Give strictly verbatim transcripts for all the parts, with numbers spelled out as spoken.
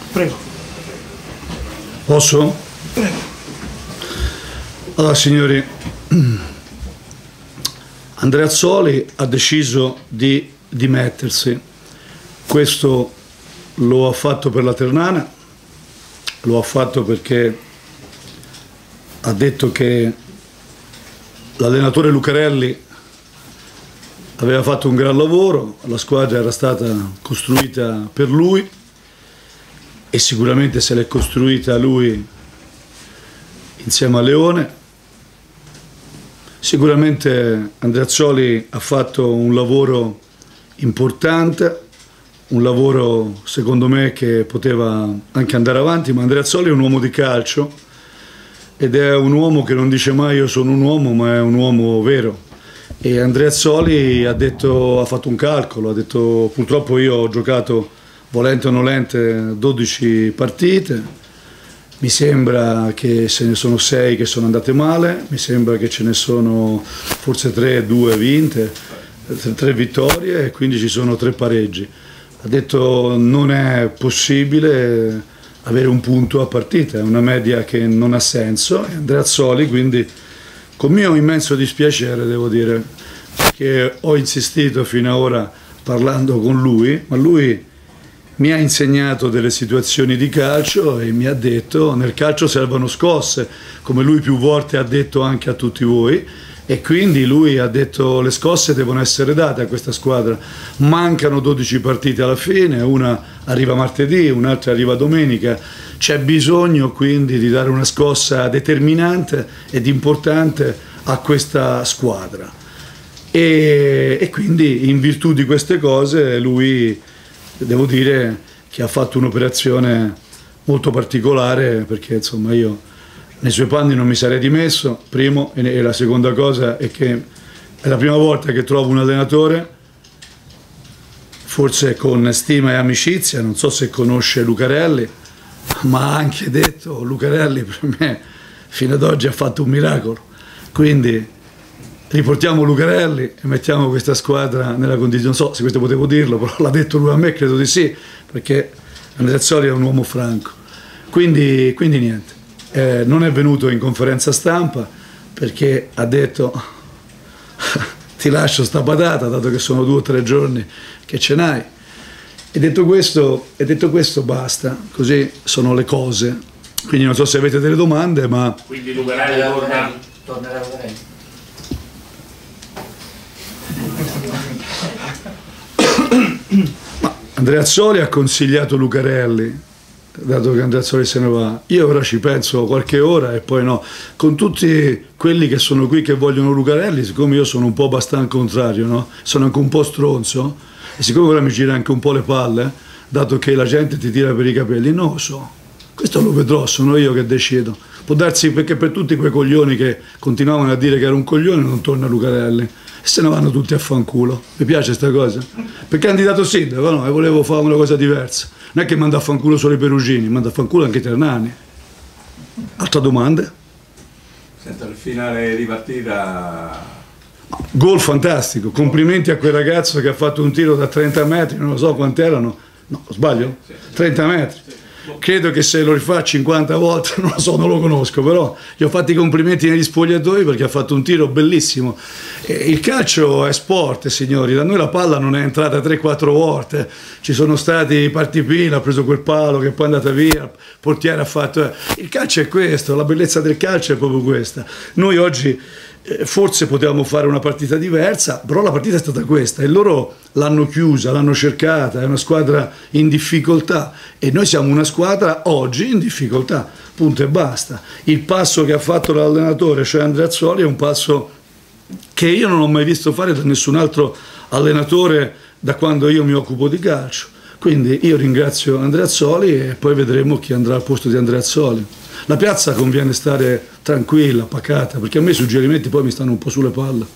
Prego. Posso? Prego. Allora, signori, Andreazzoli ha deciso di dimettersi. Questo lo ha fatto per la Ternana, lo ha fatto perché ha detto che l'allenatore Lucarelli aveva fatto un gran lavoro, la squadra era stata costruita per lui e sicuramente se l'è costruita lui insieme a Leone. Sicuramente Andreazzoli ha fatto un lavoro importante, un lavoro secondo me che poteva anche andare avanti, ma Andreazzoli è un uomo di calcio ed è un uomo che non dice mai io sono un uomo, ma è un uomo vero. E Andreazzoli ha detto, ha fatto un calcolo, ha detto purtroppo io ho giocato volente o nolente dodici partite, mi sembra che se ne sono sei che sono andate male, mi sembra che ce ne sono forse tre, due vinte, tre vittorie e quindi ci sono tre pareggi. Ha detto non è possibile avere un punto a partita, è una media che non ha senso e Andreazzoli quindi con mio immenso dispiacere devo dire, perché ho insistito fino ad ora parlando con lui, ma lui mi ha insegnato delle situazioni di calcio e mi ha detto nel calcio servono scosse, come lui più volte ha detto anche a tutti voi, e quindi lui ha detto le scosse devono essere date a questa squadra. Mancano dodici partite alla fine, una arriva martedì, un'altra arriva domenica, c'è bisogno quindi di dare una scossa determinante ed importante a questa squadra. E, e quindi in virtù di queste cose lui, devo dire che ha fatto un'operazione molto particolare, perché insomma io nei suoi panni non mi sarei dimesso, primo, e la seconda cosa è che è la prima volta che trovo un allenatore, forse con stima e amicizia, non so se conosce Lucarelli, ma ha anche detto Lucarelli per me fino ad oggi ha fatto un miracolo, quindi riportiamo Lucarelli e mettiamo questa squadra nella condizione, non so se questo potevo dirlo, però l'ha detto lui a me, credo di sì, perché Andreazzoli è un uomo franco, quindi, quindi niente. Eh, non è venuto in conferenza stampa perché ha detto ti lascio sta patata dato che sono due o tre giorni che ce n'hai, e detto questo, e detto questo basta, così sono le cose, quindi non so se avete delle domande, ma quindi Lucarelli torna tornerà ma Andreazzoli ha consigliato Lucarelli, dato che Andreazzoli se ne va. Io ora ci penso qualche ora e poi no. Con tutti quelli che sono qui che vogliono Lucarelli, siccome io sono un po' abbastanza contrario, no? Sono anche un po' stronzo, e siccome ora mi gira anche un po' le palle, dato che la gente ti tira per i capelli, non lo so. Questo lo vedrò, sono io che decido. Può darsi perché per tutti quei coglioni che continuavano a dire che era un coglione non torna Lucarelli. E se ne vanno tutti a fanculo. Mi piace sta cosa. Per candidato sindaco, no? E volevo fare una cosa diversa. Non è che manda a fanculo solo i perugini, manda a fanculo anche i ternani. Altra domanda? Senta, il finale di partita... Gol fantastico, complimenti a quel ragazzo che ha fatto un tiro da trenta metri, non lo so quanti erano, no, sbaglio? trenta metri. Credo che se lo rifà cinquanta volte, non lo so, non lo conosco, però gli ho fatto i complimenti negli spogliatoi perché ha fatto un tiro bellissimo. E il calcio è sport, signori, da noi la palla non è entrata tre quattro volte, ci sono stati partipini, ha preso quel palo che poi è andata via, il portiere ha fatto... Il calcio è questo, la bellezza del calcio è proprio questa. Noi oggi... forse potevamo fare una partita diversa, però la partita è stata questa e loro l'hanno chiusa, l'hanno cercata, è una squadra in difficoltà e noi siamo una squadra oggi in difficoltà, punto e basta. Il passo che ha fatto l'allenatore, cioè Andreazzoli, è un passo che io non ho mai visto fare da nessun altro allenatore da quando io mi occupo di calcio, quindi io ringrazio Andreazzoli e poi vedremo chi andrà al posto di Andreazzoli. La piazza conviene stare tranquilla, pacata, perché a me i suggerimenti poi mi stanno un po' sulle palle.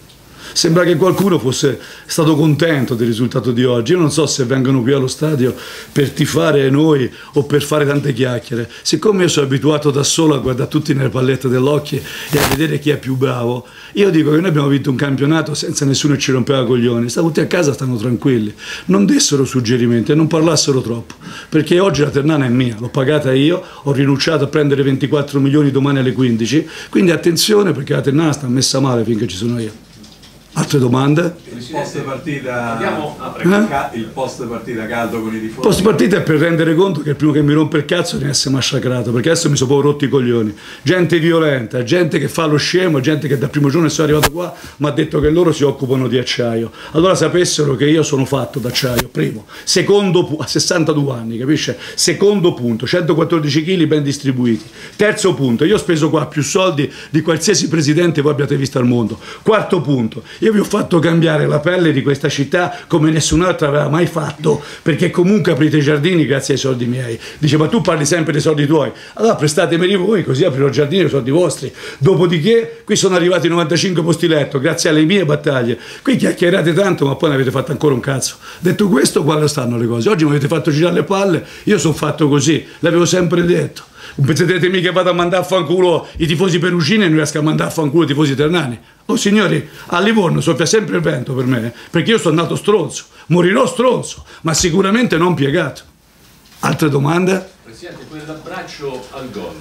Sembra che qualcuno fosse stato contento del risultato di oggi. Io non so se vengono qui allo stadio per tifare noi o per fare tante chiacchiere. Siccome io sono abituato da solo a guardare tutti nelle pallette dell'occhio e a vedere chi è più bravo, io dico che noi abbiamo vinto un campionato senza nessuno che ci rompeva coglioni. Stavano tutti a casa, stanno tranquilli, non dessero suggerimenti e non parlassero troppo, perché oggi la Ternana è mia, l'ho pagata io, ho rinunciato a prendere ventiquattro milioni domani alle quindici, quindi attenzione, perché la Ternana sta messa male finché ci sono io. Altre domande? Il post partita, Andiamo a eh? il post partita caldo con i tifosi. Post partita è per rendere conto che il primo che mi rompe il cazzo deve essere massacrato, perché adesso mi sono proprio rotti i coglioni. Gente violenta, gente che fa lo scemo, gente che dal primo giorno che sono arrivato qua mi ha detto che loro si occupano di acciaio. Allora sapessero che io sono fatto d'acciaio, primo. Secondo, a sessantadue anni, capisce? Secondo punto, centoquattordici chili ben distribuiti. Terzo punto, io ho speso qua più soldi di qualsiasi presidente voi abbiate visto al mondo. Quarto punto, io vi ho fatto cambiare la pelle di questa città come nessun'altra aveva mai fatto, perché comunque aprite i giardini grazie ai soldi miei. Dice, ma tu parli sempre dei soldi tuoi, allora prestatemeli voi, così aprirò il giardino, i soldi vostri. Dopodiché qui sono arrivati novantacinque posti letto grazie alle mie battaglie. Qui chiacchierate tanto ma poi ne avete fatto ancora un cazzo. Detto questo, quali stanno le cose? Oggi mi avete fatto girare le palle, io sono fatto così, l'avevo sempre detto. Non pensate mica che vado a mandare a fanculo i tifosi perugini e non riesco a mandare a fanculo i tifosi ternani? Oh signori, a Livorno soffia sempre il vento per me, perché io sono nato stronzo, morirò stronzo, ma sicuramente non piegato. Altre domande? Presidente, quell'abbraccio al gol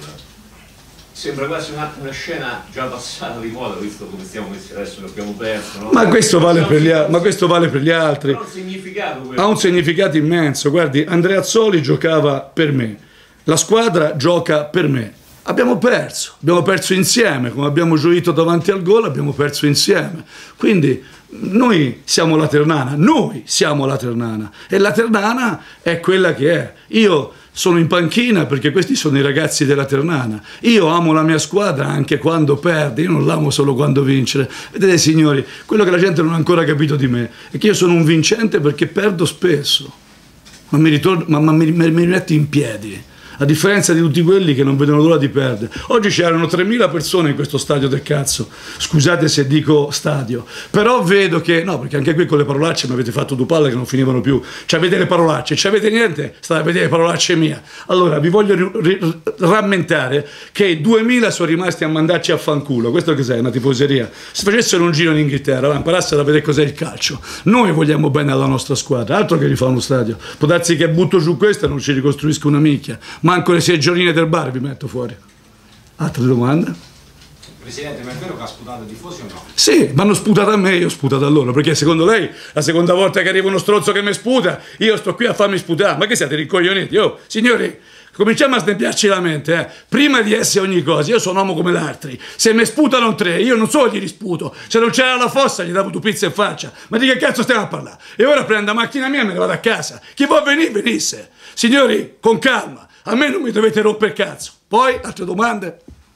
sembra quasi una, una scena già passata di moda, visto come stiamo messi adesso, che abbiamo perso, no? Ma questo vale per gli, ma questo vale per gli altri. Però un significato quello. Ha un significato immenso. Guardi, Andrea Azzoli giocava per me, la squadra gioca per me. Abbiamo perso, abbiamo perso insieme, come abbiamo gioito davanti al gol abbiamo perso insieme. Quindi noi siamo la Ternana, noi siamo la Ternana e la Ternana è quella che è. Io sono in panchina perché questi sono i ragazzi della Ternana. Io amo la mia squadra anche quando perde, io non l'amo solo quando vince. Vedete signori, quello che la gente non ha ancora capito di me è che io sono un vincente perché perdo spesso, ma mi, ritorno, ma, ma mi, mi, mi rimetto in piedi. A differenza di tutti quelli che non vedono l'ora di perdere. Oggi c'erano tremila persone in questo stadio del cazzo, scusate se dico stadio, però vedo che, no, perché anche qui con le parolacce mi avete fatto due palle che non finivano più, ci avete le parolacce, ci avete niente, state a vedere le parolacce mie. Allora vi voglio rammentare che duemila sono rimasti a mandarci a fanculo, questo che sei, una tifoseria. Se facessero un giro in Inghilterra, imparassero a vedere cos'è il calcio. Noi vogliamo bene alla nostra squadra, altro che rifare uno stadio. Può darsi che butto giù questa e non ci ricostruisco una minchia. Manco le seggioline del bar vi metto fuori. Altre domande? Presidente, ma è vero che ha sputato i tifosi o no? Sì, mi hanno sputato a me, io ho sputato a loro, perché secondo lei la seconda volta che arriva uno stronzo che mi sputa, io sto qui a farmi sputare. Ma che siete rincoglioniti? Oh, signori, cominciamo a snebbiarci la mente, eh. Prima di essere ogni cosa, io sono uomo come l'altri. Se mi sputano tre, io non solo gli risputo. Se non c'era la fossa, gli davo due pizze in faccia. Ma di che cazzo stiamo a parlare? E ora prendo la macchina mia e me ne vado a casa. Chi vuol venire, venisse. Signori, con calma. A me non mi dovete rompere il cazzo. Poi, altre domande?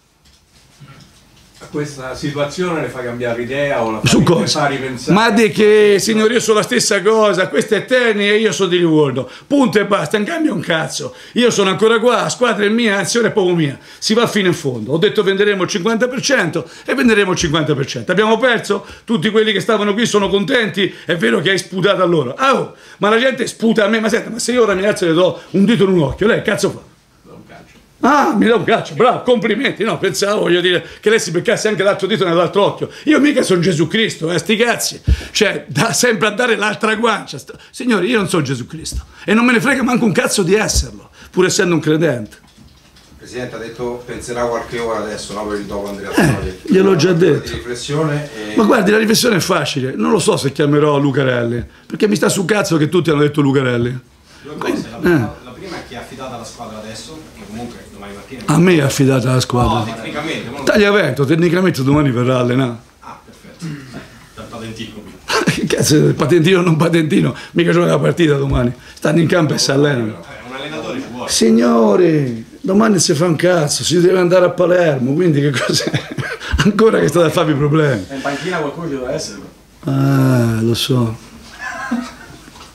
Questa situazione le fa cambiare idea o la fa, Su cosa? fa ripensare? Ma di che, signori, io sono la stessa cosa, questo è Terni e io sono di Livorno, punto e basta, non cambia un cazzo. Io sono ancora qua, la squadra è mia, l'azione è proprio mia, si va fino in fondo. Ho detto venderemo il cinquanta per cento e venderemo il cinquanta per cento. Abbiamo perso? Tutti quelli che stavano qui sono contenti? È vero che hai sputato a loro. Oh, ma la gente sputa a me, ma senta, ma se io ora mi alzo e le do un dito in un occhio, lei cazzo fa? Ah, mi dà un calcio, bravo, complimenti. No, pensavo, voglio dire, che lei si beccasse anche l'altro dito nell'altro occhio. Io mica sono Gesù Cristo, eh, sti cazzi. Cioè, da sempre a dare l'altra guancia. Signori, io non sono Gesù Cristo. E non me ne frega manco un cazzo di esserlo, pur essendo un credente. Presidente ha detto penserà qualche ora adesso, no, per il dopo Andrea Azzoli. Eh, gliel'ho già detto. Di riflessione e... Ma guardi, la riflessione è facile. Non lo so se chiamerò Lucarelli, perché mi sta sul cazzo che tutti hanno detto Lucarelli. Due cose. La prima, eh. la prima è chi è affidata alla squadra adesso, che comunque domani mattina... A me è affidata la squadra. No, tecnicamente. Non... Tagliavento, tecnicamente domani verrà a allenare. Ah, perfetto. Dal patentino. Che cazzo, patentino o non patentino? Mica gioca la partita domani. Stanno in campo e si allenano. Eh, un allenatore ci vuole. Signori, domani si fa un cazzo, si deve andare a Palermo, quindi che cos'è? Ancora che state a farvi problemi. In panchina qualcuno ci deve essere. Ah, lo so.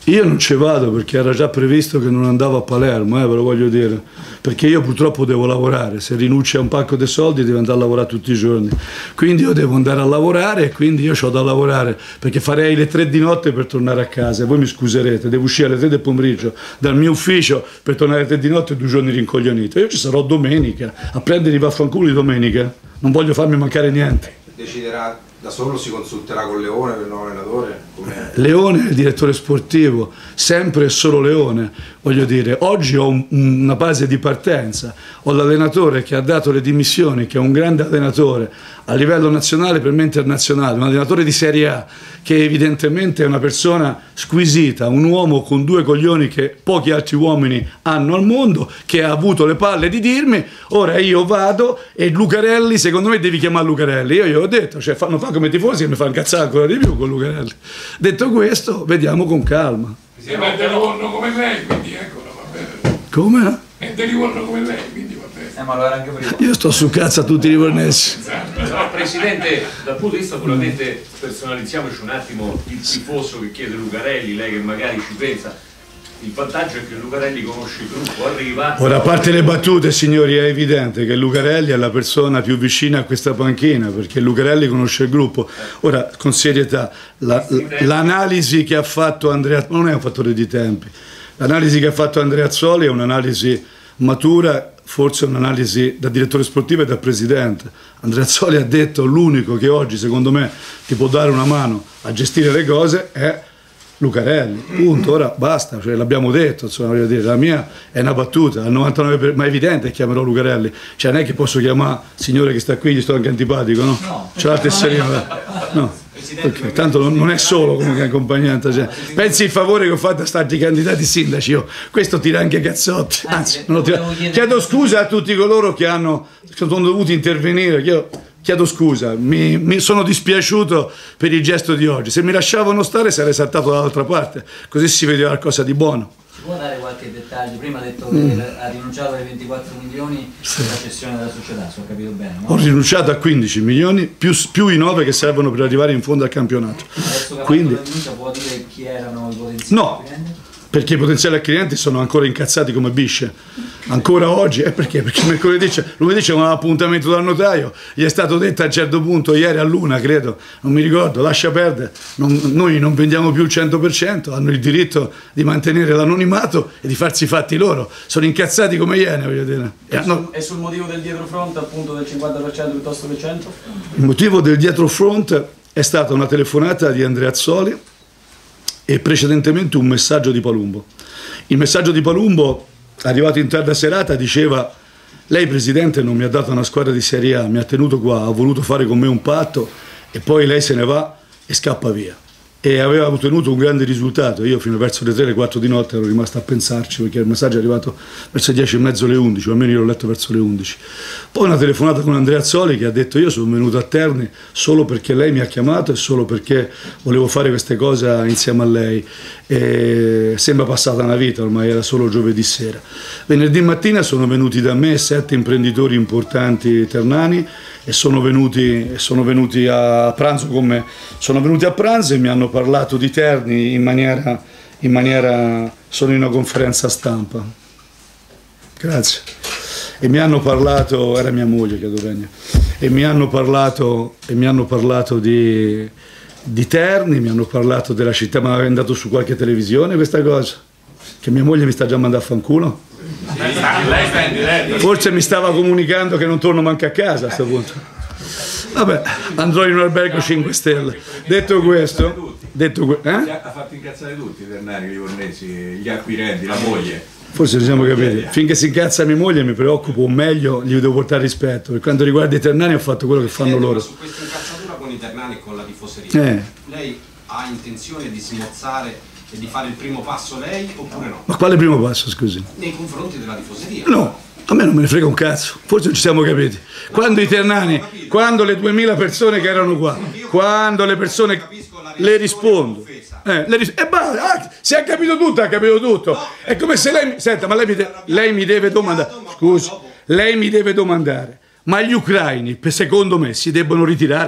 Io non ci vado perché era già previsto che non andavo a Palermo, eh, ve lo voglio dire, perché io purtroppo devo lavorare, se rinunci a un pacco di soldi devo andare a lavorare tutti i giorni, quindi io devo andare a lavorare e quindi io ho da lavorare, perché farei le tre di notte per tornare a casa, e voi mi scuserete, devo uscire alle tre del pomeriggio dal mio ufficio per tornare alle tre di notte due giorni rincoglionito, io ci sarò domenica, a prendere i vaffanculo di domenica, non voglio farmi mancare niente. Deciderà da solo, si consulterà con Leone, il nuovo allenatore? Com'è? Leone è il direttore sportivo, sempre e solo Leone, voglio dire, oggi ho un, una base di partenza, ho l'allenatore che ha dato le dimissioni, che è un grande allenatore a livello nazionale per me internazionale, un allenatore di Serie A, che evidentemente è una persona squisita, un uomo con due coglioni che pochi altri uomini hanno al mondo, che ha avuto le palle di dirmi, ora io vado e Lucarelli, secondo me devi chiamare Lucarelli, io gli ho detto, cioè non fa come tifosi che mi fa incazzare ancora di più con Lucarelli. Detto questo, vediamo con calma. Si è te Livorno come lei, quindi ecco, va bene. Come? È te Livorno come lei, quindi va bene. Eh, ma lo era anche prima. Io sto su cazzo a tutti i livornesi. No, Presidente, dal punto di vista puramente personalizziamoci un attimo il tifoso che chiede Lucarelli, lei che magari ci pensa. Il vantaggio è che Lucarelli conosce il gruppo, arriva... Ora, a parte le battute, signori, è evidente che Lucarelli è la persona più vicina a questa panchina, perché Lucarelli conosce il gruppo. Ora, con serietà, l'analisi la, che ha fatto Andrea... non è un fattore di tempi. L'analisi che ha fatto Andreazzoli è un'analisi matura, forse un'analisi da direttore sportivo e da presidente. Andreazzoli ha detto l'unico che oggi, secondo me, ti può dare una mano a gestire le cose è Lucarelli, punto, ora basta, cioè, l'abbiamo detto, insomma, voglio dire, la mia è una battuta, al novantanove per cento, ma è evidente che chiamerò Lucarelli, cioè non è che posso chiamare il signore che sta qui, gli sto anche antipatico, no? No. C'è la tesserina, no, okay. Tanto non, non è solo comunque accompagnante, cioè. Pensi il favore che ho fatto a starti candidati sindaci, io, questo tira anche cazzotti, anzi, non lo tira. Chiedo scusa a tutti coloro che hanno, che sono dovuti intervenire, che io chiedo scusa, mi, mi sono dispiaciuto per il gesto di oggi, se mi lasciavano stare sarei saltato dall'altra parte, così si vedeva qualcosa di buono. Ci può dare qualche dettaglio? Prima ha detto che mm. ha rinunciato ai ventiquattro milioni per la cessione della società, se ho capito bene, no? Ho rinunciato a quindici milioni, più, più i nove che servono per arrivare in fondo al campionato. Adesso che Quindi, ha fatto la rinuncia può dire chi erano i potenziali no, clienti? Perché i potenziali clienti sono ancora incazzati come bisce, ancora oggi, eh perché? Perché mercoledì lunedì c'è un appuntamento dal notaio, gli è stato detto a un certo punto, ieri a luna credo, non mi ricordo, lascia perdere, non, noi non vendiamo più il cento per cento, hanno il diritto di mantenere l'anonimato e di farsi i fatti loro, sono incazzati come iene, voglio dire. E, e, sul, e sul motivo del dietrofront appunto del cinquanta per cento piuttosto che cento? Il motivo del dietrofront è stata una telefonata di Andreazzoli e precedentemente un messaggio di Palumbo. Il messaggio di Palumbo, arrivato in tarda serata, diceva: lei Presidente non mi ha dato una squadra di Serie A, mi ha tenuto qua, ha voluto fare con me un patto e poi lei se ne va e scappa via. E aveva ottenuto un grande risultato. Io fino verso le tre, le quattro di notte ero rimasto a pensarci, perché il messaggio è arrivato verso le dieci e mezzo, le undici, o almeno io l'ho letto verso le undici. Poi una telefonata con Andreazzoli che ha detto: io sono venuto a Terni solo perché lei mi ha chiamato e solo perché volevo fare queste cose insieme a lei. E sembra passata una vita, ormai era solo giovedì sera. Venerdì mattina sono venuti da me sette imprenditori importanti ternani e sono venuti, sono venuti a pranzo con me. Sono venuti a pranzo e mi hanno parlato di Terni in maniera, in maniera sono in una conferenza stampa. Grazie. E mi hanno parlato, era mia moglie che Regna, e mi hanno parlato, e mi hanno parlato di, di Terni, mi hanno parlato della città, ma è andato su qualche televisione questa cosa? Che mia moglie mi sta già mandando a fanculo? Sì, lei sta in diretta. Forse mi stava comunicando che non torno manco a casa a questo punto. Vabbè, andrò in un albergo cinque stelle. Detto questo, detto que eh? Ha fatto incazzare tutti i ternari, i livornesi, gli acquirenti, la moglie. Forse ci siamo capiti. Finché si incazza mia moglie mi preoccupo, o meglio gli devo portare rispetto. Per quanto riguarda i ternani ho fatto quello che fanno loro. Su questa incazzatura con i ternani e con la tifoseria, eh. lei ha intenzione di smorzare e di fare il primo passo lei oppure no? Ma quale primo passo, scusi? Nei confronti della tifoseria? No, a me non me ne frega un cazzo, forse non ci siamo capiti. Quando i ternani, quando le duemila persone che erano qua, quando le persone le rispondo. Eh, le ris e bah, ah, se ha capito tutto, ha capito tutto. È come se lei, senta, ma lei mi, de lei mi deve domandare, scusi, lei mi deve domandare, ma gli ucraini, secondo me, si debbono ritirare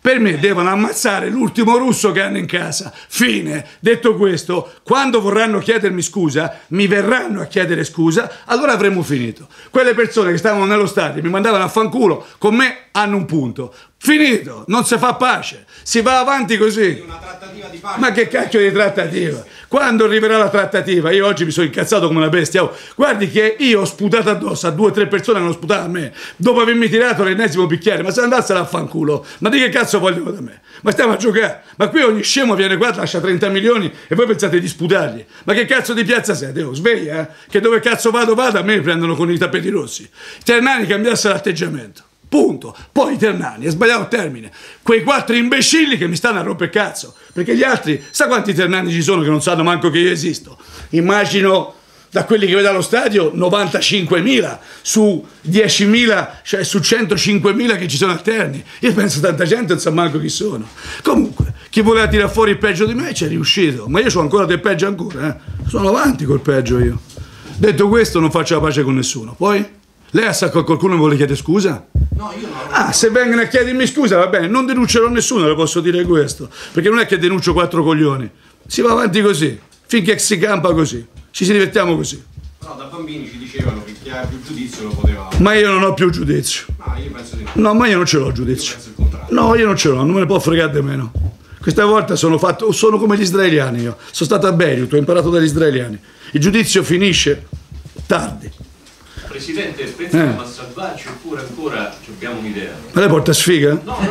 Per me devono ammazzare l'ultimo russo che hanno in casa. Fine. Detto questo, quando vorranno chiedermi scusa, mi verranno a chiedere scusa, allora avremo finito. Quelle persone che stavano nello stadio mi mandavano a fanculo, con me hanno un punto. Finito, non si fa pace, si va avanti così. Una trattativa di pace. Ma che cacchio di trattativa? Quando arriverà la trattativa? Io oggi mi sono incazzato come una bestia. Oh, guardi che io ho sputato addosso a due o tre persone che hanno sputato a me dopo avermi tirato l'ennesimo bicchiere. Ma se andassero a fanculo, ma di che cazzo vogliono da me? Ma stiamo a giocare? Ma qui ogni scemo viene qua, lascia trenta milioni e voi pensate di sputargli? Ma che cazzo di piazza siete? Oh, sveglia, eh? Che dove cazzo vado vado a me mi prendono con i tappeti rossi. I Ternani cambiassero l'atteggiamento. Punto. Poi i Ternani, è sbagliato il termine, quei quattro imbecilli che mi stanno a rompere cazzo, perché gli altri, sa quanti Ternani ci sono che non sanno manco che io esisto? Immagino da quelli che vedo allo stadio novantacinquemila su diecimila, cioè su centocinquemila che ci sono alterni. Io penso tanta gente non sa manco chi sono. Comunque, chi voleva tirare fuori il peggio di me ci è riuscito, ma io ho ancora del peggio ancora, eh? Sono avanti col peggio io. Detto questo, non faccio la pace con nessuno. Poi? Lei sa che qualcuno mi vuole chiedere scusa? No, io no. Ah, se vengono a chiedermi scusa, va bene, non denuncerò nessuno, le posso dire questo. Perché non è che denuncio quattro coglioni. Si va avanti così, finché si campa così. Ci si divertiamo così. Però da bambini ci dicevano che chi ha più giudizio lo poteva... Ma io non ho più giudizio. No, io penso di no. No, ma io non ce l'ho giudizio. Io penso il contrario. No, io non ce l'ho, non me ne può fregare di meno. Questa volta sono fatto, sono come gli israeliani io. Sono stato a Beirut, ho imparato dagli israeliani. Il giudizio finisce tardi. Presidente, pensiamo eh. a salvarci oppure ancora abbiamo un'idea? Ma lei porta sfiga? No, no,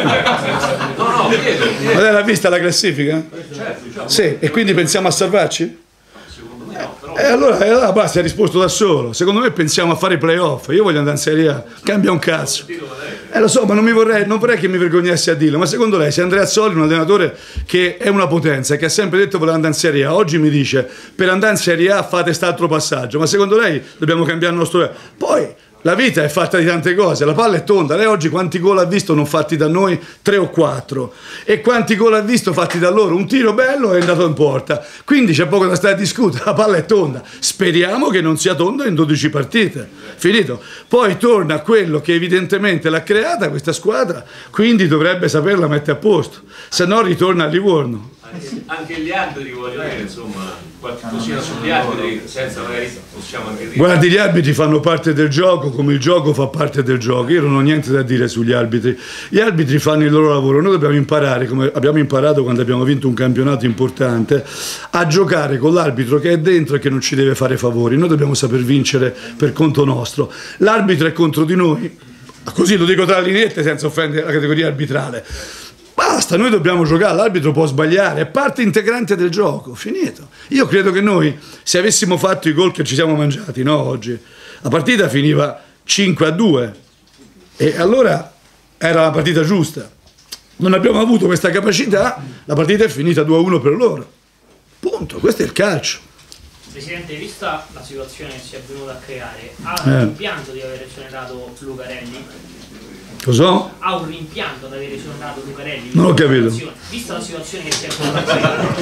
no, no, no, chiedo, chiedo. Ma lei l'ha vista la classifica? Certo, diciamo. Sì, e quindi pensiamo a salvarci? Secondo me no, però... E allora, e allora basta, ha risposto da solo. Secondo me pensiamo a fare i playoff. Io voglio andare in Serie A, cambia un cazzo. Eh lo so, ma non mi vorrei, non vorrei che mi vergognassi a dirlo. Ma secondo lei, se Andreazzoli, un allenatore che è una potenza, che ha sempre detto voleva andare in Serie A, oggi mi dice per andare in Serie A fate quest'altro passaggio, ma secondo lei dobbiamo cambiare il nostro... Poi la vita è fatta di tante cose, la palla è tonda. Lei oggi quanti gol ha visto non fatti da noi? Tre o quattro. E quanti gol ha visto fatti da loro? Un tiro bello è andato in porta. Quindi c'è poco da stare a discutere, la palla è tonda. Speriamo che non sia tonda in dodici partite. Finito. Poi torna quello che evidentemente l'ha creata questa squadra, quindi dovrebbe saperla mettere a posto. Se no ritorna a Livorno. Anche, anche gli arbitri, voglio dire, insomma, qualcosina sugli arbitri, senza magari possiamo anche dire. Guardi, gli arbitri fanno parte del gioco come il gioco fa parte del gioco. Io non ho niente da dire sugli arbitri. Gli arbitri fanno il loro lavoro. Noi dobbiamo imparare, come abbiamo imparato quando abbiamo vinto un campionato importante, a giocare con l'arbitro che è dentro e che non ci deve fare favori. Noi dobbiamo saper vincere per conto nostro. L'arbitro è contro di noi, così lo dico tra linette senza offendere la categoria arbitrale. Basta, noi dobbiamo giocare, l'arbitro può sbagliare, è parte integrante del gioco, finito. Io credo che noi, se avessimo fatto i gol che ci siamo mangiati, no, oggi, la partita finiva cinque a due e allora era la partita giusta. Non abbiamo avuto questa capacità, la partita è finita due a uno per loro. Punto, questo è il calcio. Presidente, vista la situazione che si è venuta a creare, ha Eh. un rimpianto di aver esonerato Lucarelli? Cos'ho? Ha un rimpianto di aver esonerato Lucarelli? Non ho capito. Vista la situazione che si è venuta a creare.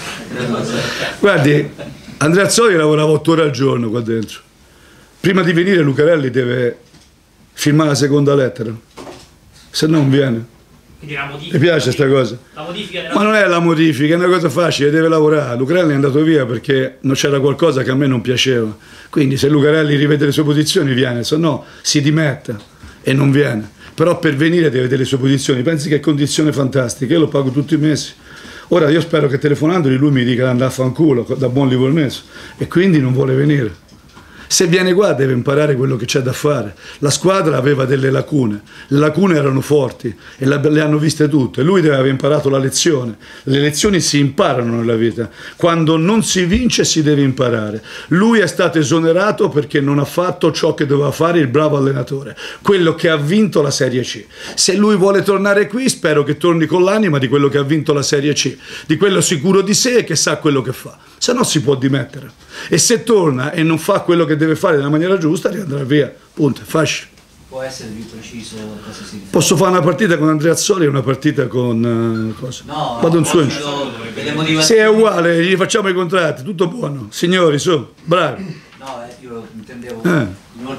Guardi, Andreazzoli lavorava otto ore al giorno qua dentro. Prima di venire Lucarelli deve firmare la seconda lettera, se no non viene. Quindi la modifica. Mi piace questa cosa. La modifica della... Ma non è la modifica, è una cosa facile, deve lavorare. Lucarelli è andato via perché non c'era qualcosa che a me non piaceva. Quindi se Lucarelli rivede le sue posizioni viene, se no si dimette e non viene. Però per venire deve vedere le sue posizioni. Pensi che è condizione fantastica, io lo pago tutti i mesi. Ora io spero che telefonandogli lui mi dica di andare a fanculo da buon livornese e quindi non vuole venire. Se viene qua deve imparare quello che c'è da fare. La squadra aveva delle lacune, le lacune erano forti e le hanno viste tutte. Lui deve aver imparato la lezione. Le lezioni si imparano nella vita. Quando non si vince si deve imparare. Lui è stato esonerato perché non ha fatto ciò che doveva fare il bravo allenatore, quello che ha vinto la Serie C. Se lui vuole tornare qui, spero che torni con l'anima di quello che ha vinto la Serie C, di quello sicuro di sé e che sa quello che fa. Se no si può dimettere. E se torna e non fa quello che deve fare nella maniera giusta, riandrà via. Punto, è facile. Può essere più preciso cosa si dice? Posso fare una partita con Andreazzoli e una partita con uh, cosa? No, Vado in no, sogno. delle motivazioni. Se è uguale, gli facciamo i contratti, tutto buono. Signori, su, bravi. No, eh, io intendevo Eh. in ordine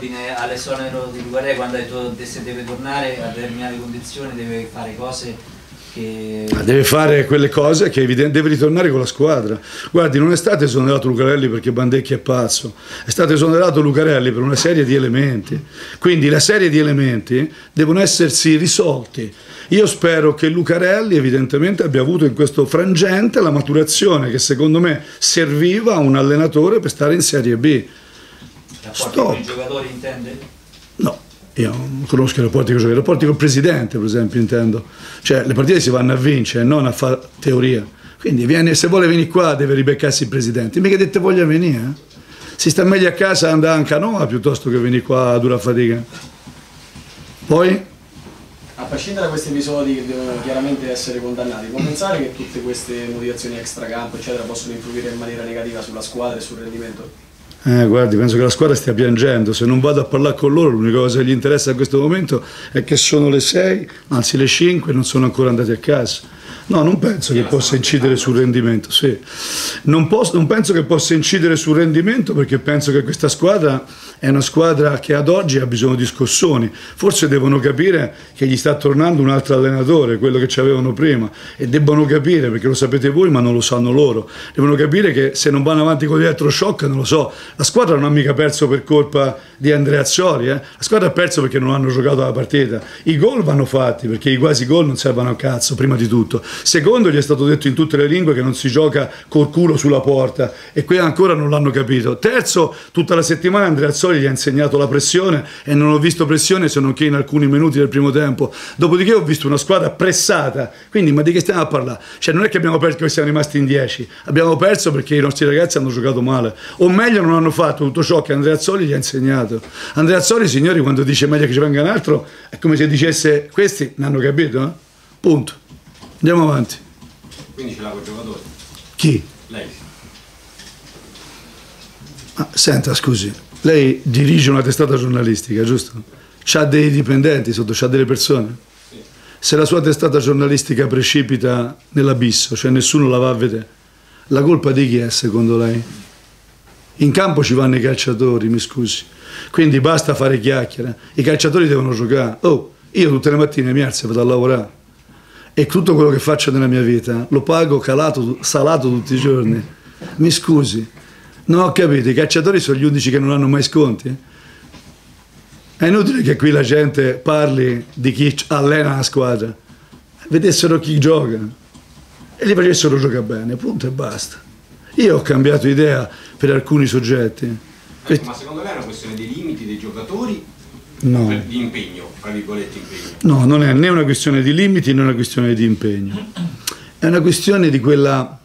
ordine all'esonero di Lucarelli quando ha detto che se deve tornare a determinate condizioni deve fare cose che... Deve fare quelle cose che evidente, deve ritornare con la squadra. Guardi, non è stato esonerato Lucarelli perché Bandecchi è pazzo, è stato esonerato Lucarelli per una serie di elementi, quindi la serie di elementi devono essersi risolti. Io spero che Lucarelli evidentemente abbia avuto in questo frangente la maturazione che secondo me serviva a un allenatore per stare in Serie B. Rapporti con i giocatori intende? No, io non conosco i rapporti con i giocatori, i rapporti col presidente per esempio intendo. Cioè le partite si vanno a vincere, non a fare teoria. Quindi viene, se vuole venire qua deve ribeccarsi il presidente. Mica dette voglia venire, eh? Si sta meglio a casa andare in canoa piuttosto che venire qua a dura fatica. Poi? A prescindere da questi episodi che devono chiaramente essere condannati, può pensare che tutte queste motivazioni extracampo eccetera possono influire in maniera negativa sulla squadra e sul rendimento? Eh, guardi, penso che la squadra stia piangendo. Se non vado a parlare con loro, l'unica cosa che gli interessa in questo momento è che sono le sei, anzi le cinque, e non sono ancora andati a casa. No, non penso che possa incidere sul rendimento, sì. Non, posso, non penso che possa incidere sul rendimento perché penso che questa squadra è una squadra che ad oggi ha bisogno di scossoni. Forse devono capire che gli sta tornando un altro allenatore, quello che ci avevano prima, e debbono capire, perché lo sapete voi ma non lo sanno loro, devono capire che se non vanno avanti con l'elettroshock, non lo so, la squadra non ha mica perso per colpa di Andreazzoli, eh? La squadra ha perso perché non hanno giocato la partita. I gol vanno fatti perché i quasi gol non servono a cazzo, prima di tutto. Secondo, gli è stato detto in tutte le lingue che non si gioca col culo sulla porta e qui ancora non l'hanno capito. Terzo, tutta la settimana Andreazzoli gli ha insegnato la pressione e non ho visto pressione se non che in alcuni minuti del primo tempo. Dopodiché ho visto una squadra pressata, quindi ma di che stiamo a parlare? Cioè non è che abbiamo perso perché siamo rimasti in dieci, abbiamo perso perché i nostri ragazzi hanno giocato male, o meglio non hanno fatto tutto ciò che Andreazzoli gli ha insegnato. Andreazzoli, signori, quando dice meglio che ci venga un altro è come se dicesse questi ne hanno capito, eh? Punto. Andiamo avanti. Quindi ce l'ha con i giocatori? Chi? Lei. Ah, senta, scusi, lei dirige una testata giornalistica, giusto? C'ha dei dipendenti sotto, c'ha delle persone? Sì. Se la sua testata giornalistica precipita nell'abisso, cioè nessuno la va a vedere, la colpa di chi è secondo lei? In campo ci vanno i calciatori, mi scusi. Quindi basta fare chiacchiere. I calciatori devono giocare. Oh, io tutte le mattine mi alzo e vado a lavorare. E tutto quello che faccio nella mia vita lo pago calato, salato tutti i giorni. Mi scusi. Non ho capito, i calciatori sono gli unici che non hanno mai sconti? È inutile che qui la gente parli di chi allena la squadra. Vedessero chi gioca e li facessero giocare bene, punto e basta. Io ho cambiato idea per alcuni soggetti. Ecco, ma secondo lei è una questione dei limiti dei giocatori? No. Per, di impegno, tra virgolette impegno? No, non è né una questione di limiti né una questione di impegno. È una questione di quella...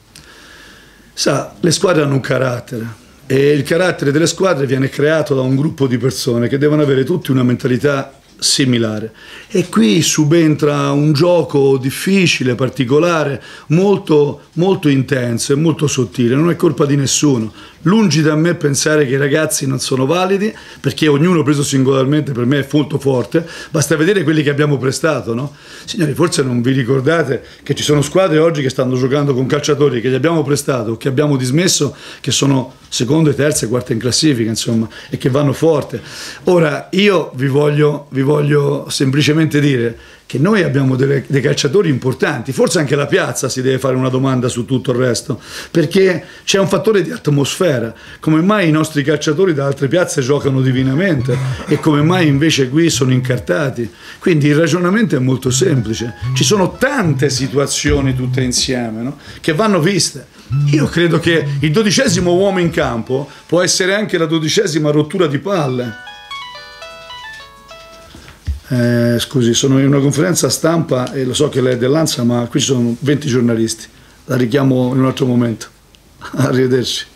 Sa, le squadre hanno un carattere e il carattere delle squadre viene creato da un gruppo di persone che devono avere tutti una mentalità similare e qui subentra un gioco difficile, particolare, molto, molto intenso e molto sottile. Non è colpa di nessuno. Lungi da me pensare che i ragazzi non sono validi, perché ognuno preso singolarmente per me è molto forte, basta vedere quelli che abbiamo prestato, no? Signori, forse non vi ricordate che ci sono squadre oggi che stanno giocando con calciatori che gli abbiamo prestato o che abbiamo dismesso, che sono seconde, terze, quarte in classifica, insomma, e che vanno forte. Ora, io vi voglio, vi voglio semplicemente dire che noi abbiamo delle, dei calciatori importanti, forse anche la piazza si deve fare una domanda su tutto il resto, perché c'è un fattore di atmosfera. Come mai i nostri calciatori da altre piazze giocano divinamente e come mai invece qui sono incartati? Quindi il ragionamento è molto semplice, ci sono tante situazioni tutte insieme, no? Che vanno viste. Io credo che il dodicesimo uomo in campo può essere anche la dodicesima rottura di palle. Eh, scusi, sono in una conferenza stampa e lo so che lei è dell'Ansa, ma qui ci sono venti giornalisti. La richiamo in un altro momento. Arrivederci.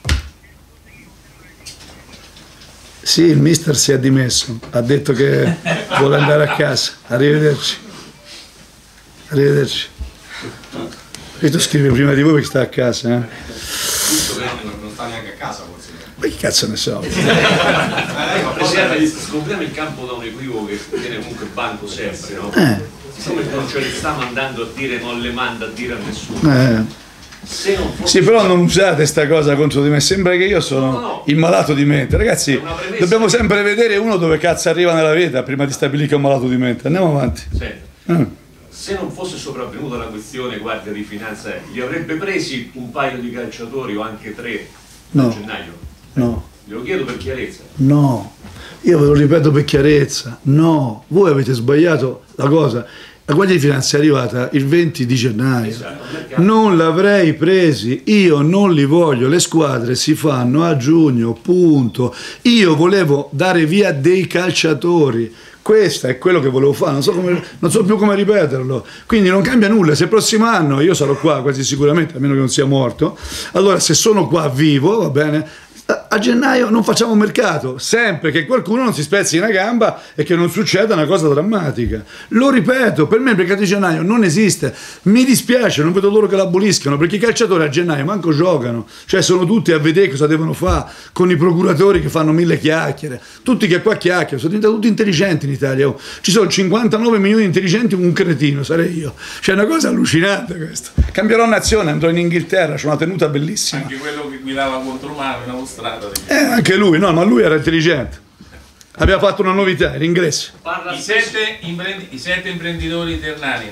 Sì, il mister si è dimesso, ha detto che vuole andare a casa. Arrivederci. Arrivederci. E tu scrivi prima di voi perché sta a casa, eh? Non sta neanche a casa forse. Ma che cazzo ne so? Presidente, scopriamo il campo da un equivoco che viene comunque banco sempre, no? Eh. Siccome non ce li sta mandando a dire, non le manda a dire a nessuno. Eh. Se non fosse... Sì, però non usate sta cosa contro di me, sembra che io sono no, no. il malato di mente. Ragazzi, dobbiamo sempre vedere uno dove cazzo arriva nella vita prima di stabilire che è un malato di mente. Andiamo avanti. Senta, Ah. se non fosse sopravvenuta la questione Guardia di Finanza, li avrebbe presi un paio di calciatori o anche tre No. a gennaio? No, Glielo chiedo per chiarezza. no, io ve lo ripeto per chiarezza, no, voi avete sbagliato la cosa. La Guardia di Finanza è arrivata il venti di gennaio, Esatto, perché- non l'avrei presi, io non li voglio, le squadre si fanno a giugno, punto. Io volevo dare via dei calciatori, questo è quello che volevo fare, non so, come, non so più come ripeterlo, quindi non cambia nulla. Se il prossimo anno io sarò qua quasi sicuramente, a meno che non sia morto, allora se sono qua vivo, va bene, a gennaio non facciamo mercato, sempre che qualcuno non si spezzi una gamba e che non succeda una cosa drammatica. Lo ripeto, per me il mercato di gennaio non esiste, mi dispiace, non vedo loro che l'aboliscano, perché i calciatori a gennaio manco giocano, cioè sono tutti a vedere cosa devono fare con i procuratori che fanno mille chiacchiere, tutti che qua chiacchierano, sono diventati tutti intelligenti in Italia, oh. Ci sono cinquantanove milioni di intelligenti, un cretino sarei io, cioè è una cosa allucinante questa. Cambierò nazione, andrò in Inghilterra, c'è una tenuta bellissima. Anche quello che guidava contro mano in autostrada. Eh, anche lui, no, ma lui era intelligente. Abbiamo fatto una novità, l'ingresso. Parla I spesso- sette, imprendi- I sette imprenditori ternani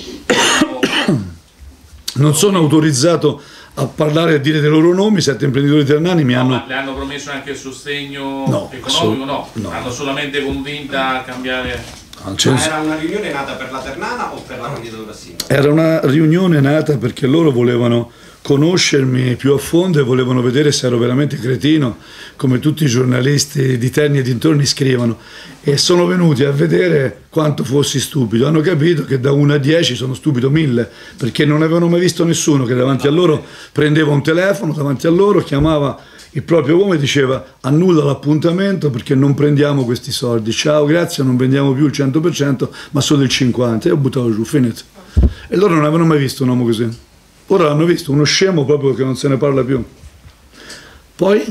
Non sono autorizzato a parlare e a dire dei loro nomi, i sette imprenditori ternani mi no, hanno... ma le hanno promesso anche il sostegno No, economico? No, no. hanno solamente convinta a cambiare. non c'è- Ma era una riunione nata per la Ternana o per la candidatura a sindaco? Era una riunione nata perché loro volevano conoscermi più a fondo e volevano vedere se ero veramente cretino, come tutti i giornalisti di Terni e dintorni scrivono, e sono venuti a vedere quanto fossi stupido. Hanno capito che da uno a dieci sono stupido mille, perché non avevano mai visto nessuno che davanti a loro prendeva un telefono, davanti a loro chiamava il proprio uomo e diceva annulla l'appuntamento perché non prendiamo questi soldi, ciao, grazie, non vendiamo più il cento per cento ma solo il cinquanta per cento, e ho buttato giù, finito. E loro non avevano mai visto un uomo così. Ora l'hanno visto, uno scemo proprio che non se ne parla più. Poi?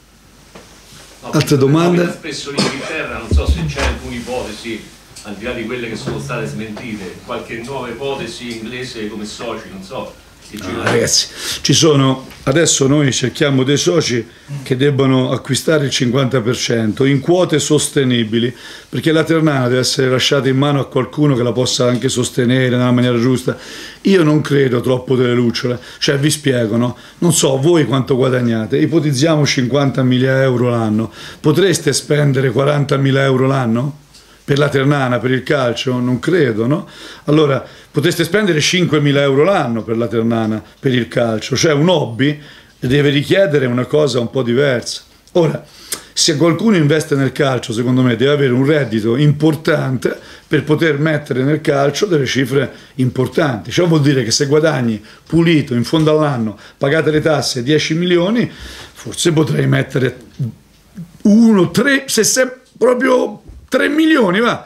No, Altre perché domande? capita spesso l'Inghilterra, non so se c'è alcune ipotesi, al di là di quelle che sono state smentite, qualche nuova ipotesi inglese come soci, non so. che ci- No, ragazzi, ci sono, adesso noi cerchiamo dei soci che debbano acquistare il cinquanta per cento in quote sostenibili, perché la Ternana deve essere lasciata in mano a qualcuno che la possa anche sostenere nella maniera giusta. Io non credo troppo delle lucciole, cioè vi spiego, no? Non so voi quanto guadagnate, ipotizziamo cinquantamila euro l'anno, potreste spendere quarantamila euro l'anno? Per la Ternana, per il calcio? Non credo, no? Allora, potreste spendere cinquemila euro l'anno per la Ternana, per il calcio, cioè un hobby deve richiedere una cosa un po' diversa. Ora, se qualcuno investe nel calcio, secondo me, deve avere un reddito importante per poter mettere nel calcio delle cifre importanti. Ciò vuol dire che se guadagni pulito in fondo all'anno, pagate le tasse dieci milioni, forse potrei mettere uno, tre, se sei proprio tre milioni, va.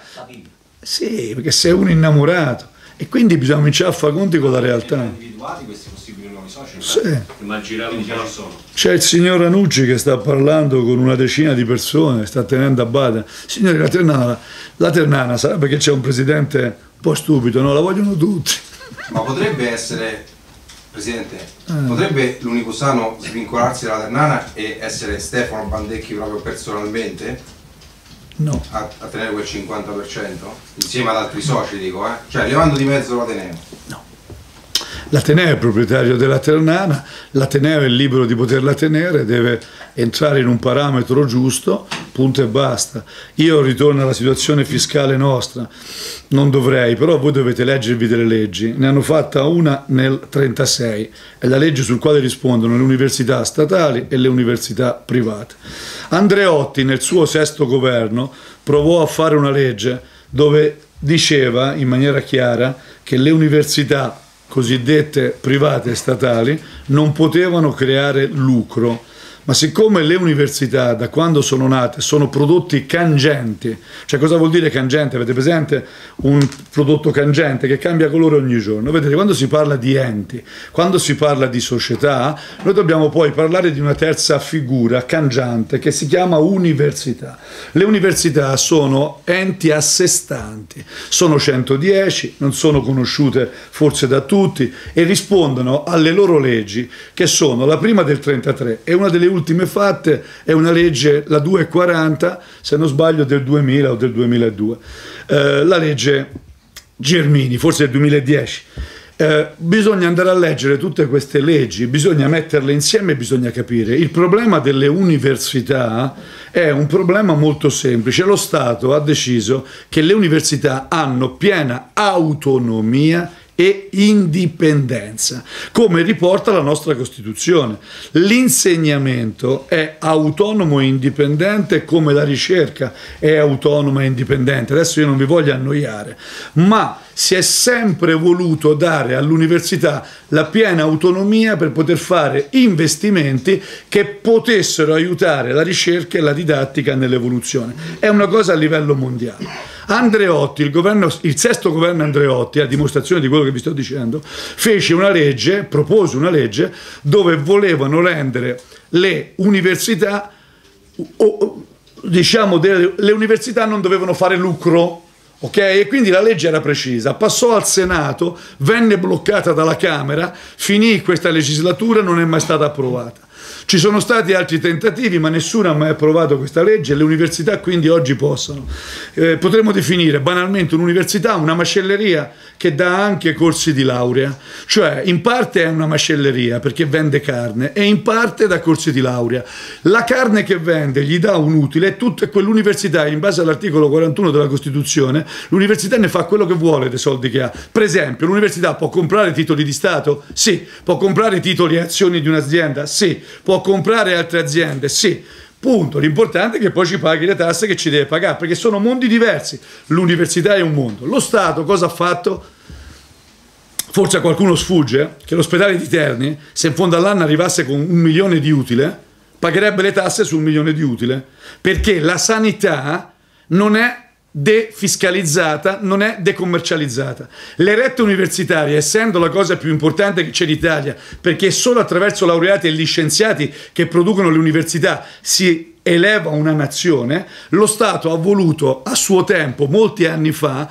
Sì, perché sei un innamorato e quindi bisogna cominciare a fare conti con la realtà. Individuati questi possibili nuovi soci? Sì. Ma girare un Quindi già po'. ci sono. C'è il signor Ranucci che sta parlando con una decina di persone, sta tenendo a bada. Signori, la Ternana, la Ternana sarà perché c'è un presidente un po' stupido, no? La vogliono tutti. Ma potrebbe essere, Presidente, potrebbe l'Unicusano svincolarsi dalla Ternana e essere Stefano Bandecchi proprio personalmente No. a, a tenere quel cinquanta per cento? Insieme ad altri soci, dico, eh? Cioè levando di mezzo l'Ateneo. L'Ateneo è proprietario della Ternana, l'Ateneo è libero di poterla tenere, deve entrare in un parametro giusto, punto e basta. Io ritorno alla situazione fiscale nostra, non dovrei, però voi dovete leggervi delle leggi. Ne hanno fatta una nel trentasei, è la legge sul quale rispondono le università statali e le università private. Andreotti nel suo sesto governo provò a fare una legge dove diceva in maniera chiara che le università cosiddette private e statali non potevano creare lucro, ma siccome le università da quando sono nate sono prodotti cangenti, cioè cosa vuol dire cangente? Avete presente un prodotto cangente che cambia colore ogni giorno? Vedete, quando si parla di enti, quando si parla di società, noi dobbiamo poi parlare di una terza figura cangiante che si chiama università. Le università sono enti a sé stanti, sono centodieci, non sono conosciute forse da tutti e rispondono alle loro leggi, che sono la prima del trentatré e una delle ultime fatte è una legge, la duecentoquaranta, se non sbaglio del duemila o del duemiladue, eh, la legge Gelmini, forse del duemiladieci. Eh, bisogna andare a leggere tutte queste leggi, bisogna metterle insieme e bisogna capire. Il problema delle università è un problema molto semplice. Lo Stato ha deciso che le università hanno piena autonomia e indipendenza, come riporta la nostra Costituzione. L'insegnamento è autonomo e indipendente come la ricerca è autonoma e indipendente. Adesso io non vi voglio annoiare, ma si è sempre voluto dare all'università la piena autonomia per poter fare investimenti che potessero aiutare la ricerca e la didattica nell'evoluzione. È una cosa a livello mondiale. Andreotti, il, governo, il sesto governo Andreotti, a dimostrazione di quello che vi sto dicendo, fece una legge, propose una legge dove volevano rendere le università, o, diciamo, delle, le università non dovevano fare lucro. Ok? E quindi la legge era precisa, passò al Senato, venne bloccata dalla Camera, finì questa legislatura, non è mai stata approvata. Ci sono stati altri tentativi, ma nessuno ha mai approvato questa legge. Le università quindi oggi possono. Eh, potremmo definire banalmente un'università una macelleria che dà anche corsi di laurea. Cioè, in parte è una macelleria perché vende carne e in parte dà corsi di laurea. La carne che vende gli dà un utile e tutta quell'università, in base all'articolo quarantuno della Costituzione, l'università ne fa quello che vuole dei soldi che ha. Per esempio, l'università può comprare titoli di Stato? Sì. Può comprare titoli e azioni di un'azienda? Sì. Può comprare altre aziende? Sì. Punto. L'importante è che poi ci paghi le tasse che ci deve pagare, perché sono mondi diversi. L'università è un mondo. Lo Stato cosa ha fatto? Forse a qualcuno sfugge che l'ospedale di Terni, se in fondo all'anno arrivasse con un milione di utile, pagherebbe le tasse su un milione di utile, perché la sanità non è defiscalizzata, non è decommercializzata. Le rette universitarie, essendo la cosa più importante che c'è in Italia, perché solo attraverso laureati e licenziati che producono le università si eleva una nazione, lo Stato ha voluto a suo tempo, molti anni fa,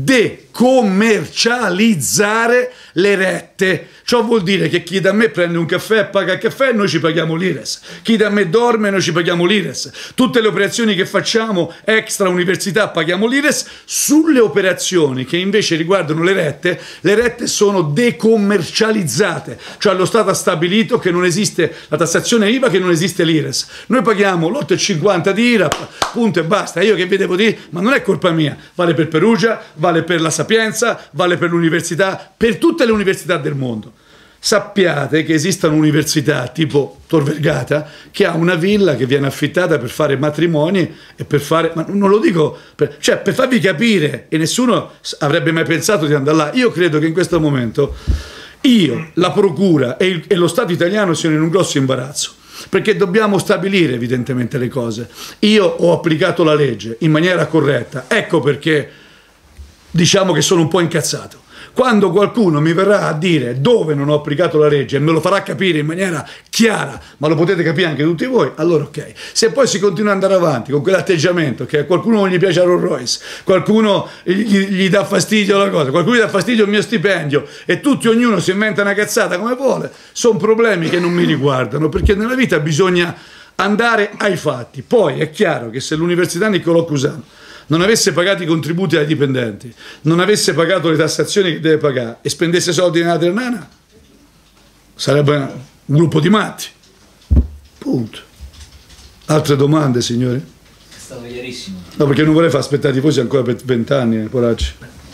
decommercializzare le rette. Ciò vuol dire che chi da me prende un caffè e paga il caffè, noi ci paghiamo l'I R E S. Chi da me dorme, noi ci paghiamo l'I R E S. Tutte le operazioni che facciamo extra università paghiamo l'I R E S. Sulle operazioni che invece riguardano le rette, le rette sono decommercializzate. Cioè lo Stato ha stabilito che non esiste la tassazione I V A, che non esiste l'I R E S. Noi paghiamo l'otto virgola cinquanta di I R A P, punto e basta. Io che vi devo dire? Ma non è colpa mia. Vale per Perugia, vale per la Sapienza, vale per l'università, per tutte le università del mondo. Sappiate che esistono università tipo Tor Vergata che ha una villa che viene affittata per fare matrimoni e per fare, ma non lo dico, per, cioè per farvi capire, e nessuno avrebbe mai pensato di andare là. Io credo che in questo momento io, la procura e, il, e lo Stato italiano siano in un grosso imbarazzo, perché dobbiamo stabilire evidentemente le cose. Io ho applicato la legge in maniera corretta, ecco perché diciamo che sono un po' incazzato. Quando qualcuno mi verrà a dire dove non ho applicato la legge e me lo farà capire in maniera chiara, ma lo potete capire anche tutti voi, allora ok. Se poi si continua ad andare avanti con quell'atteggiamento che a qualcuno non gli piace la Rolls Royce, qualcuno gli, gli dà fastidio la cosa, qualcuno gli dà fastidio il mio stipendio e tutti, ognuno si inventa una cazzata come vuole, sono problemi che non mi riguardano, perché nella vita bisogna andare ai fatti. Poi è chiaro che se l'Università Niccolò Cusano non avesse pagato i contributi ai dipendenti, non avesse pagato le tassazioni che deve pagare e spendesse soldi nella Ternana, sarebbe un gruppo di matti. Punto. Altre domande, signori? È stato chiarissimo. No, perché non vorrei far aspettare i tifosi ancora per vent'anni, eh, poracci.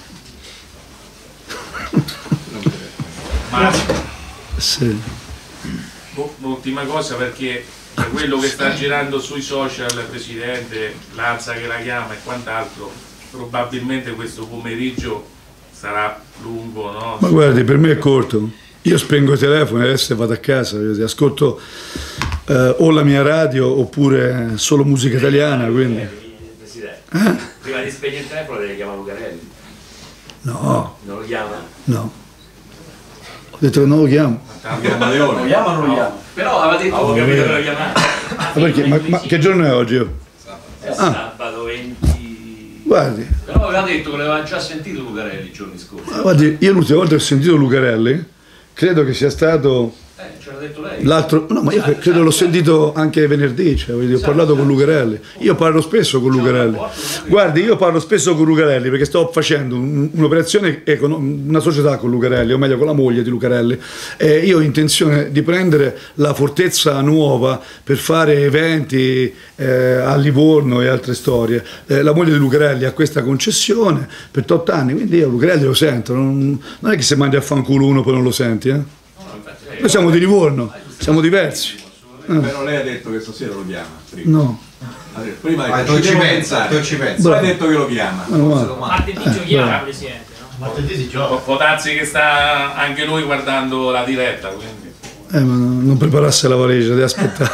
Ma sì. L'ultima cosa, perché per quello che sta girando sui social, Presidente, Lanza che la chiama e quant'altro, probabilmente questo pomeriggio sarà lungo, no? Ma guardi, per me è corto. Io spengo i telefoni adesso e vado a casa, ascolto eh, o la mia radio oppure solo musica italiana, quindi... Presidente, Eh? prima di spegnere il telefono devi chiamare Lucarelli. No, Non lo chiama? no. Ho detto che non lo chiamo. Lo chiama o non lo chiama? Però aveva detto Oh, che capito vero. che lo chiamava. Ma, perché? Ma, ma che giorno è oggi? io? È sabato venti. Guardi, Però aveva detto che l'aveva già sentito Lucarelli i giorni scorsi. ma guardi, io l'ultima volta che ho sentito Lucarelli, credo che sia stato Eh, ce l'ha detto lei. l'altro... No, ma io Esatto, credo l'ho esatto. sentito anche venerdì, cioè, voglio dire, ho Esatto, parlato con esatto. Lucarelli. Io parlo spesso con Lucarelli. Guardi, io parlo spesso con Lucarelli perché sto facendo un- un'operazione, econo- una società con Lucarelli, o meglio con la moglie di Lucarelli. E io ho intenzione di prendere la fortezza nuova per fare eventi eh, a Livorno e altre storie. Eh, la moglie di Lucarelli ha questa concessione per otto anni, quindi io Lucarelli lo sento. Non, non è che se mandi a fanculo uno poi non lo senti, eh? Noi siamo di Livorno, siamo diversi. Però lei ha detto che stasera lo chiama. Prima, No. ha detto, prima ha Ma detto, tu ci ci devo pensa, pensare. tu ci pensa. Poi ha Bravo. detto che lo chiama. Meno male. Martedì giochiamo, Presidente, no? Martedì si Può, gioca. può darsi che sta anche lui guardando la diretta, quindi. Eh, ma non preparasse la valigia, devi aspettare.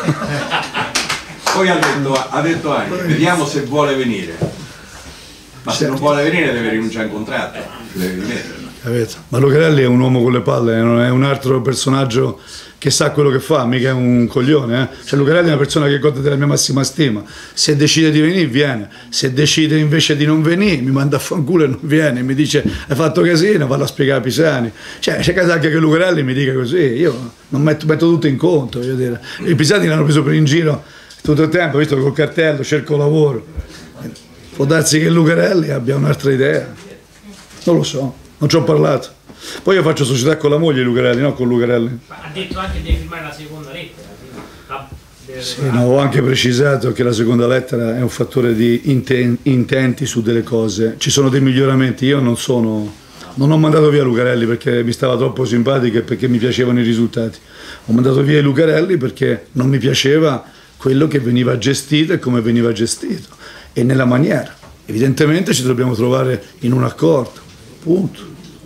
Poi ha detto, ha detto anche, vediamo se vuole venire. Ma se non vuole venire deve rinunciare al contratto, deve rimetterlo. Capito? Ma Lucarelli è un uomo con le palle, non è un altro personaggio che sa quello che fa, mica è un coglione. Eh? Cioè Lucarelli è una persona che gode della mia massima stima. Se decide di venire, viene. Se decide invece di non venire, mi manda a fanculo e non viene. Mi dice, hai fatto casino, fallo a spiegare a Pisani. Cioè, c'è caso anche che Lucarelli mi dica così. Io non metto, metto tutto in conto, voglio dire. I Pisani l'hanno preso per in giro tutto il tempo, visto che col cartello cerco lavoro. Può darsi che Lucarelli abbia un'altra idea. Non lo so, non ci ho parlato. Poi io faccio società con la moglie Lucarelli, no con Lucarelli. Ma ha detto anche che deve firmare la seconda lettera. quindi, ah, deve- Sì, no, ho anche precisato che la seconda lettera è un fattore di inten- intenti su delle cose. Ci sono dei miglioramenti, io non sono... Non ho mandato via Lucarelli perché mi stava troppo simpatico e perché mi piacevano i risultati. Ho mandato via Lucarelli perché non mi piaceva quello che veniva gestito e come veniva gestito. E nella maniera. Evidentemente ci dobbiamo trovare in un accordo. Punto.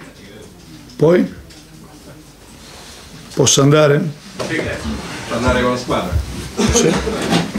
Poi? Posso andare? Andare con la squadra? Sì.